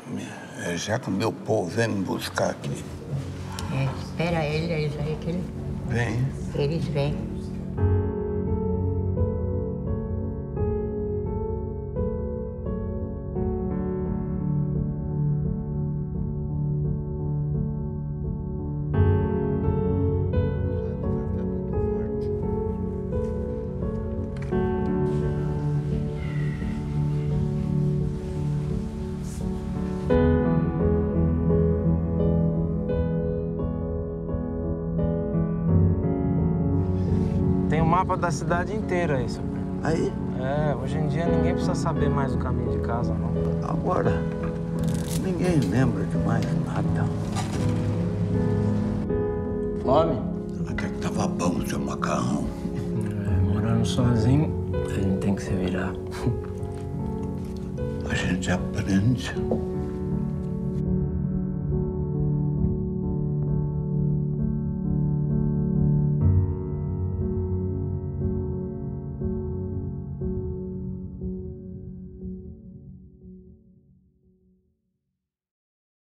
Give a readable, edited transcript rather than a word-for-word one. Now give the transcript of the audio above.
Já que o meu povo vem me buscar aqui. Espera eles aí que eles... Vem. Eles vêm. Tem um mapa da cidade inteira aí, seu primo. Aí? É, hoje em dia ninguém precisa saber mais o caminho de casa, não. Agora, ninguém lembra de mais nada. Fome? Até que tava bom seu macarrão. Morando sozinho, a gente tem que se virar. A gente aprende.